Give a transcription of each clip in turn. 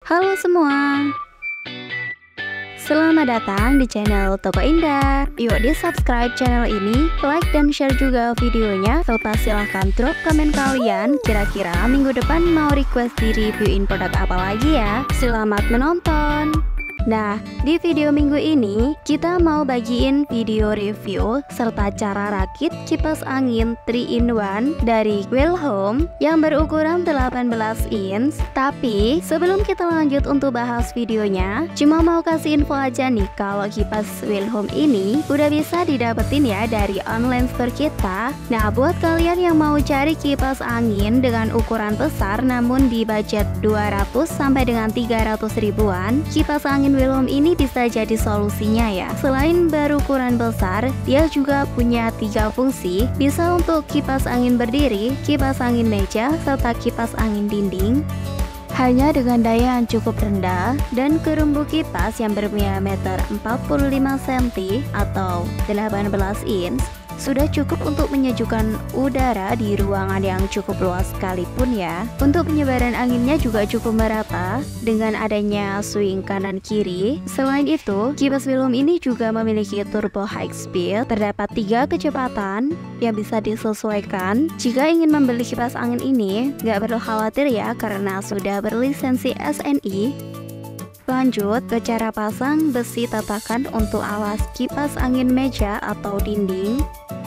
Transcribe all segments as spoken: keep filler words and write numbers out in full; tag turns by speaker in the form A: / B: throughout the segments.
A: Halo semua, selamat datang di channel Toko Indah. Yuk di subscribe channel ini, like dan share juga videonya, serta silahkan drop komen kalian. Kira-kira minggu depan mau request di reviewin produk apa lagi ya? Selamat menonton. Nah, di video minggu ini kita mau bagiin video review serta cara rakit kipas angin three in one dari Wilhelm yang berukuran delapan belas inch. Tapi sebelum kita lanjut untuk bahas videonya, cuma mau kasih info aja nih kalau kipas Wilhelm ini udah bisa didapetin ya dari online store kita. Nah, buat kalian yang mau cari kipas angin dengan ukuran besar namun di budget dua ratus sampai dengan tiga ratus ribuan, kipas angin Wilhelm ini bisa jadi solusinya ya. Selain berukuran besar, dia juga punya tiga fungsi. Bisa untuk kipas angin berdiri, kipas angin meja, serta kipas angin dinding. Hanya dengan daya yang cukup rendah dan kerumbu kipas yang berdiameter empat puluh lima sentimeter atau delapan belas inch sudah cukup untuk menyejukkan udara di ruangan yang cukup luas sekalipun ya. Untuk penyebaran anginnya juga cukup merata dengan adanya swing kanan kiri. Selain itu, kipas Wilhelm ini juga memiliki turbo high speed. Terdapat tiga kecepatan yang bisa disesuaikan. Jika ingin membeli kipas angin ini, nggak perlu khawatir ya karena sudah berlisensi S N I. Lanjut ke cara pasang besi tatakan untuk alas kipas angin meja atau dinding.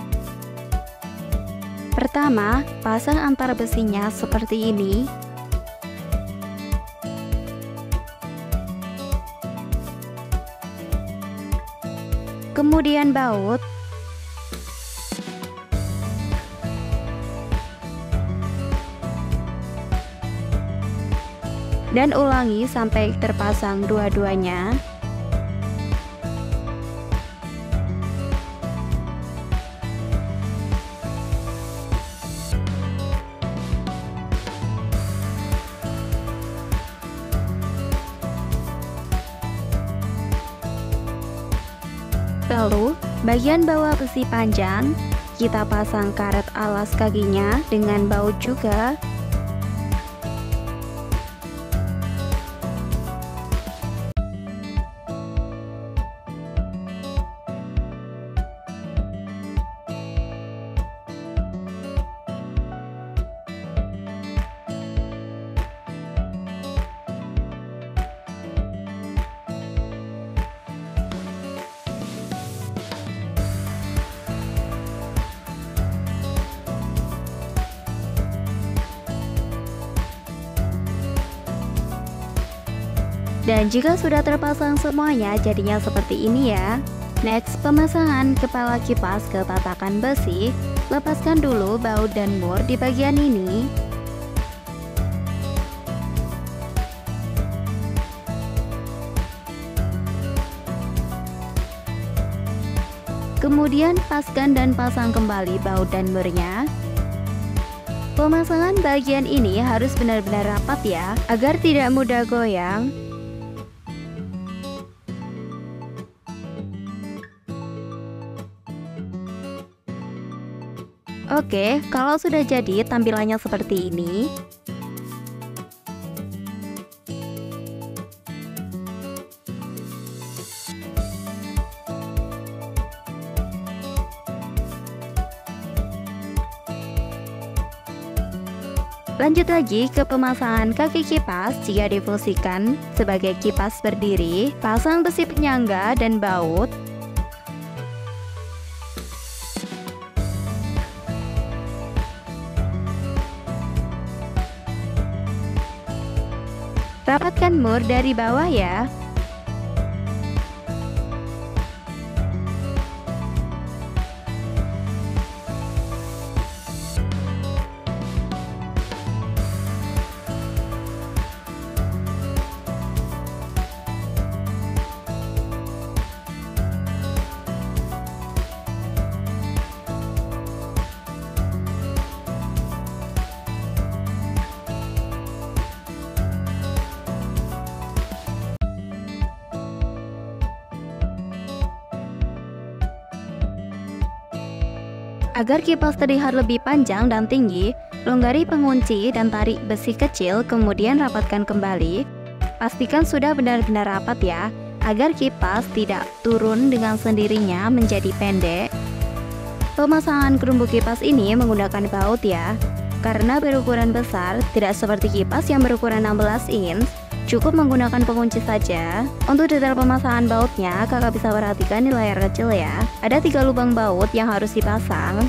A: Pertama, pasang antar besinya seperti ini. Kemudian baut. Dan ulangi sampai terpasang dua-duanya. Lalu, bagian bawah besi panjang, kita pasang karet alas kakinya dengan baut juga. Dan jika sudah terpasang semuanya, jadinya seperti ini ya. Next, pemasangan kepala kipas ke tatakan besi. Lepaskan dulu baut dan mur di bagian ini. Kemudian paskan dan pasang kembali baut dan murnya. Pemasangan bagian ini harus benar-benar rapat ya, agar tidak mudah goyang. Oke, kalau sudah jadi tampilannya seperti ini. Lanjut lagi ke pemasangan kaki kipas. Jika difungsikan sebagai kipas berdiri, pasang besi penyangga dan baut. Rapatkan mur dari bawah ya. Agar kipas terlihat lebih panjang dan tinggi, longgari pengunci dan tarik besi kecil, kemudian rapatkan kembali. Pastikan sudah benar-benar rapat ya, agar kipas tidak turun dengan sendirinya menjadi pendek. Pemasangan kerumbu kipas ini menggunakan baut ya. Karena berukuran besar, tidak seperti kipas yang berukuran enam belas inch, cukup menggunakan pengunci saja. Untuk detail pemasangan bautnya, kakak bisa perhatikan di layar kecil ya. Ada tiga lubang baut yang harus dipasang.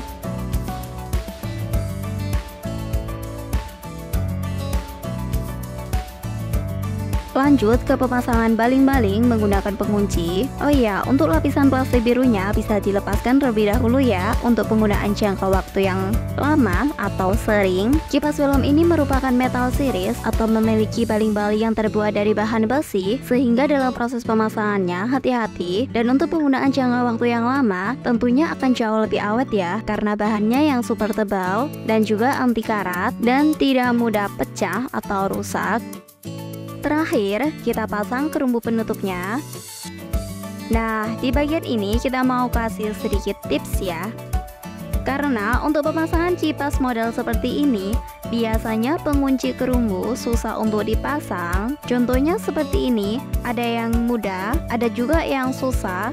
A: Lanjut ke pemasangan baling-baling menggunakan pengunci. Oh iya, untuk lapisan plastik birunya bisa dilepaskan terlebih dahulu ya, untuk penggunaan jangka waktu yang lama atau sering. Kipas film ini merupakan metal series atau memiliki baling-baling yang terbuat dari bahan besi, sehingga dalam proses pemasangannya hati-hati. Dan untuk penggunaan jangka waktu yang lama tentunya akan jauh lebih awet ya, karena bahannya yang super tebal dan juga anti karat dan tidak mudah pecah atau rusak. Terakhir, kita pasang kerumbu penutupnya. Nah, di bagian ini kita mau kasih sedikit tips ya. Karena untuk pemasangan kipas model seperti ini, biasanya pengunci kerumbu susah untuk dipasang. Contohnya seperti ini, ada yang mudah, ada juga yang susah.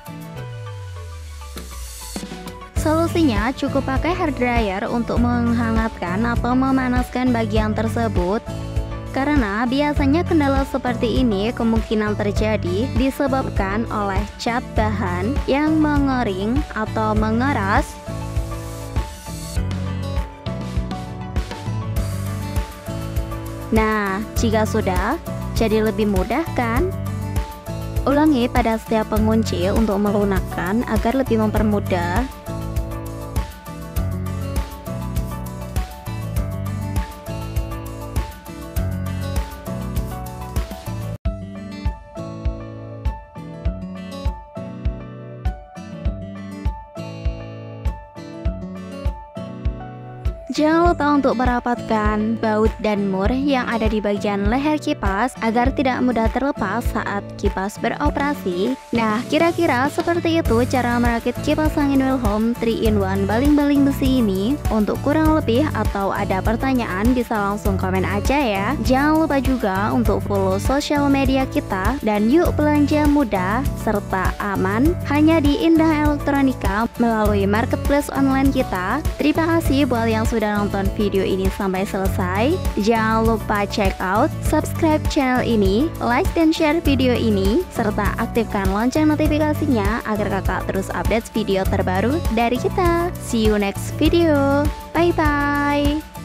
A: Solusinya cukup pakai hair dryer untuk menghangatkan atau memanaskan bagian tersebut. Karena biasanya kendala seperti ini kemungkinan terjadi disebabkan oleh cat bahan yang mengering atau mengeras. Nah, jika sudah, jadi lebih mudah kan? Ulangi pada setiap pengunci untuk melunakkan agar lebih mempermudah. Jangan lupa untuk merapatkan baut dan mur yang ada di bagian leher kipas agar tidak mudah terlepas saat kipas beroperasi. Nah, kira-kira seperti itu cara merakit kipas angin Wilhelm three in one baling-baling besi ini. Untuk kurang lebih atau ada pertanyaan bisa langsung komen aja ya. Jangan lupa juga untuk follow sosial media kita dan yuk belanja mudah serta aman hanya di Indah Elektronika melalui marketplace online kita. Terima kasih buat yang sudah nonton video ini sampai selesai. Jangan lupa check out, subscribe channel ini, like dan share video ini, serta aktifkan lonceng notifikasinya agar kakak terus update video terbaru dari kita. See you next video. Bye bye.